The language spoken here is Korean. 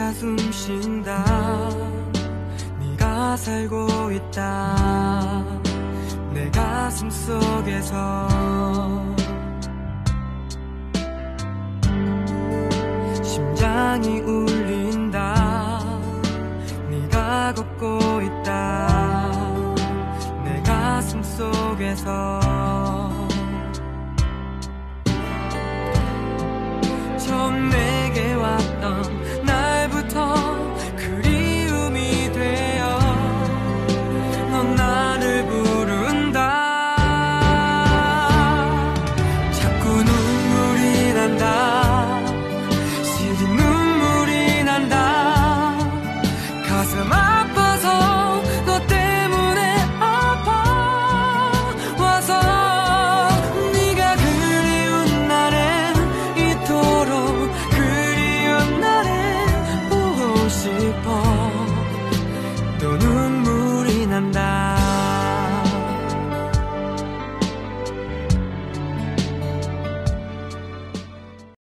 네가 숨쉰다. 네가 살고 있다. 내 가슴 속에서 심장이 울린다. 네가 걷고 있다. 내 가슴 속에서 처음 내게 왔던 날부터 그리움이 되어 넌 나를 부른다. 자꾸 눈물이 난다. 시린 눈물이 난다. 가슴 아파서 너 때문에 아파와서 네가 그리운 날엔 이토록 그리운 날엔 보고 싶어.